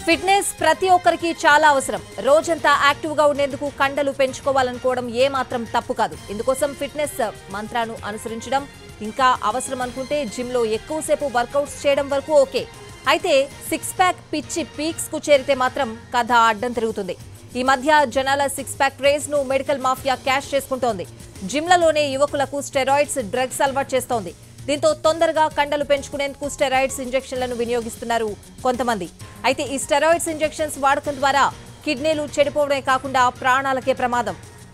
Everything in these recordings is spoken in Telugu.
ఫిట్నెస్ ప్రతి ఒక్కరికి చాలా అవసరం. రోజంతా యాక్టివ్ గా ఉండేందుకు కండలు పెంచుకోవాలనుకోవడం ఏ మాత్రం తప్పు కాదు. ఇందుకోసం ఫిట్నెస్ మంత్రాను అనుసరించడం ఇంకా అవసరం అనుకుంటే జిమ్ లో ఎక్కువసేపు వర్కౌట్స్ చేయడం వరకు ఓకే. అయితే సిక్స్ ప్యాక్ పిచ్చి పీక్స్ కు చేరితే మాత్రం కథ అడ్డం తిరుగుతుంది. ఈ మధ్య జనాల సిక్స్ ప్యాక్ క్రేజ్ ను మెడికల్ మాఫియా క్యాష్ చేసుకుంటోంది. జిమ్లలోనే యువకులకు స్టెరాయిడ్స్ డ్రగ్స్ అలవాటు చేస్తోంది. దీంతో తొందరగా కండలు పెంచుకునేందుకు స్టెరాయిడ్స్ ఇంజెక్షన్లను వినియోగిస్తున్నారు కొంతమంది. అయితే ఈ స్టెరాయిడ్స్ ఇంజెక్షన్స్ వాడకం ద్వారా కిడ్నీలు చెడిపోవడమే కాకుండా ప్రాణాలకే ప్రమాదం.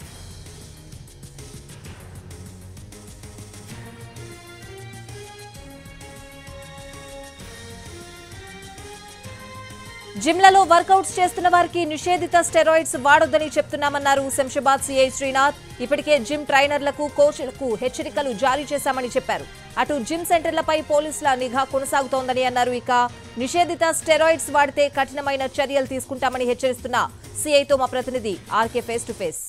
జిమ్లలో వర్కౌట్స్ చేస్తున్న వారికి నిషేధిత స్టెరాయిడ్స్ వాడొద్దని చెప్తున్నామన్నారు శంషాబాద్ సీఐ శ్రీనాథ్. ఇప్పటికే జిమ్ ట్రైనర్లకు కోచ్లకు హెచ్చరికలు జారీ చేశామని చెప్పారు. అటు జిమ్ సెంటర్లపై పోలీసుల నిఘా కొనసాగుతోందని అన్నారు. ఇక నిషేధిత స్టెరాయిడ్స్ వాడితే కఠినమైన చర్యలు తీసుకుంటామని హెచ్చరిస్తున్న సీఐతో మా ప్రతినిధి ఆర్కే ఫేస్ టు ఫేస్.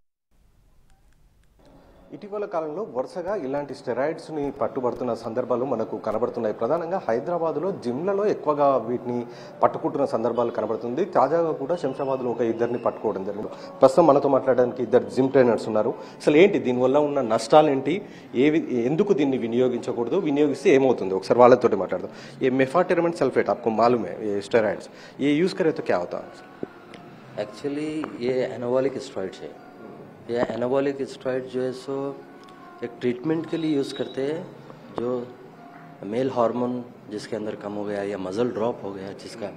ఇటీవల కాలంలో వరుసగా ఇలాంటి స్టెరాయిడ్స్ని పట్టుబడుతున్న సందర్భాలు మనకు కనబడుతున్నాయి. ప్రధానంగా హైదరాబాద్లో జిమ్లలో ఎక్కువగా వీటిని పట్టుకుంటున్న సందర్భాలు కనబడుతుంది. తాజాగా కూడా శంషాబాద్లో ఒక ఇద్దరిని పట్టుకోవడం జరిగింది. ప్రస్తుతం మనతో మాట్లాడడానికి ఇద్దరు జిమ్ ట్రైనర్స్ ఉన్నారు. అసలు ఏంటి దీనివల్ల ఉన్న నష్టాలు ఏంటి, ఎందుకు దీన్ని వినియోగించకూడదు, వినియోగిస్తే ఏమవుతుంది, ఒకసారి వాళ్ళతో మాట్లాడదాం. ఏ మెఫాటెరమిన్ సల్ఫेट आपको मालूम है ये स्टेरॉइड्स, ये यूज करे तो क्या होता है? एक्चुअली ये एनाबॉलिक स्टेरॉइड्स है. यह एनाबॉलिक स्टेरॉइड जो है सो एक ट्रीटमेंट के लिए यूज़ करते हैं. जो मेल हार्मोन जिसके अंदर कम हो गया या मसल ड्रॉप हो गया जिसका,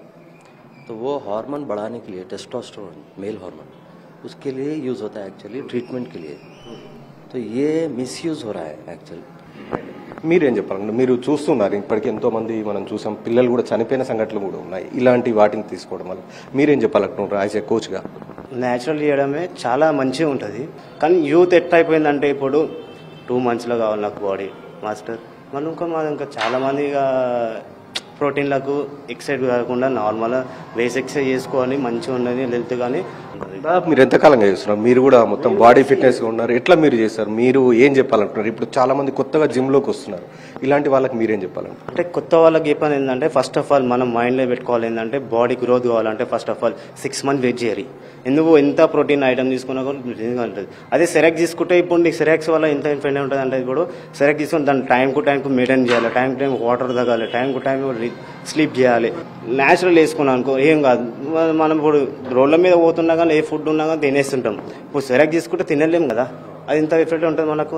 तो वो हार्मोन बढ़ाने के लिए टेस्टोस्टेरोन मेल हार्मोन उसके लिए यूज़ होता है एक्चुअली ट्रीटमेंट के लिए. तो ये मिसयूज़ हो रहा है एक्चुअली. మీరేం చెప్పాలండి? మీరు చూస్తున్నారు ఇప్పటికీ ఎంతో మంది మనం చూసాం, పిల్లలు కూడా చనిపోయిన సంఘటనలు కూడా ఉన్నాయి ఇలాంటి వాటిని తీసుకోవడం వల్ల. మీరేం చెప్పాలనుకుంటున్నారు యాజ్ ఏ కోచ్గా? న్యాచురల్ చేయడమే చాలా మంచిగా ఉంటుంది. కానీ యూత్ ఎట్లా అయిపోయిందంటే ఇప్పుడు 2 monthsలో కావాలి నాకు బాడీ మాస్టర్. మళ్ళీ ఇంకా చాలామంది ఇక ప్రోటీన్లకు ఎక్సైజ్ కాకుండా నార్మల్గా బేస్ ఎక్సైజ్ చేసుకోవాలి, మంచిగా ఉన్నది హెల్త్. కానీ మీరు ఎంతకాలంగా చేస్తున్నారు? మీరు కూడా మొత్తం బాడీ ఫిట్నెస్గా ఉన్నారు, ఎట్లా మీరు చేస్తారు? మీరు ఏం చెప్పాలంటున్నారు? ఇప్పుడు చాలా మంది కొత్తగా జిమ్లోకి వస్తున్నారు, ఇలాంటి వాళ్ళకి మీరేం చెప్పాలంటారు? అంటే కొత్త వాళ్ళకి చెప్పాలి ఏంటంటే ఫస్ట్ ఆఫ్ ఆల్ మనం మైండ్లో పెట్టుకోవాలి ఏంటంటే బాడీ గ్రోత్ కావాలంటే first of all 6 months wait చేయాలి. ఎందుకు ఎంత ప్రోటీన్ ఐటమ్ తీసుకున్నా కూడా ఉంటుంది. అదే సెరెక్స్ తీసుకుంటే ఇప్పుడు నీకు సెరెక్స్ వల్ల ఎంత ఇన్ఫెక్ట్ ఉంటుంది అంటే ఇప్పుడు సెరెక్స్ తీసుకుని దాన్ని టైంకు మెయింటైన్ చేయాలి, టైం వాటర్ తాగాలి, టైం స్లీప్ చేయాలి. న్యాచురల్ వేసుకున్నాం అనుకో ఏం కాదు. మనం ఇప్పుడు రోడ్ల మీద పోతున్నా కానీ ఏ ఫుడ్ ఉన్నా కానీ తినేస్తుంటాం. ఇప్పుడు సెరెక్స్ తీసుకుంటే తినలేము కదా, అది ఇంత ఎఫెక్ట్ ఉంటుంది మనకు.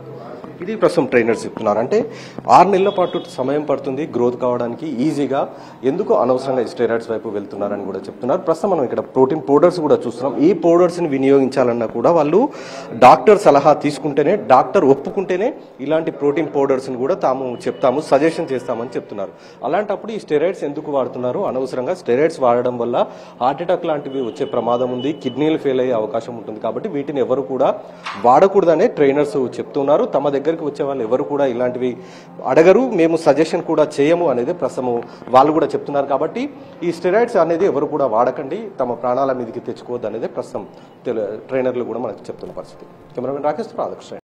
ఇది ప్రస్తుతం ట్రైనర్స్ చెప్తున్నారు. అంటే 6 నెలల పాటు సమయం పడుతుంది గ్రోత్ కావడానికి ఈజీగా, ఎందుకు అనవసరంగా స్టెరాయిడ్స్ వైపు వెళ్తున్నారని కూడా చెప్తున్నారు. ప్రస్తుతం మనం ఇక్కడ ప్రోటీన్ పౌడర్స్ కూడా చూస్తున్నాం. ఈ పౌడర్స్ని వినియోగించాలన్నా కూడా వాళ్ళు డాక్టర్ సలహా తీసుకుంటేనే, డాక్టర్ ఒప్పుకుంటేనే ఇలాంటి ప్రోటీన్ పౌడర్స్ని కూడా తాము చెప్తాము, సజెషన్ చేస్తామని చెప్తున్నారు. అలాంటప్పుడు ఈ స్టెరాయిడ్స్ ఎందుకు వాడుతున్నారు? అనవసరంగా స్టెరాయిడ్స్ వాడడం వల్ల హార్ట్ అటాక్ లాంటివి వచ్చే ప్రమాదం ఉంది, కిడ్నీలు ఫెయిల్ అయ్యే అవకాశం ఉంటుంది. కాబట్టి వీటిని ఎవరు కూడా వాడకూడదనే ట్రైనర్స్ చెప్తున్నారు. తమ దగ్గరికి వచ్చే వాళ్ళు ఎవరు కూడా ఇలాంటివి అడగరు, మేము సజెషన్ కూడా చేయము అనేది ప్రస్తుతం వాళ్ళు కూడా చెప్తున్నారు. కాబట్టి ఈ స్టెరాయిడ్స్ అనేది ఎవరు కూడా వాడకండి, తమ ప్రాణాల మీదకి తెచ్చుకోవద్దు అనేది ప్రస్తుతం ట్రైనర్లు కూడా మనకు చెప్తున్న పరిస్థితి. కెమెరామెన్ రాకేష్ తో రాధాకృష్ణ.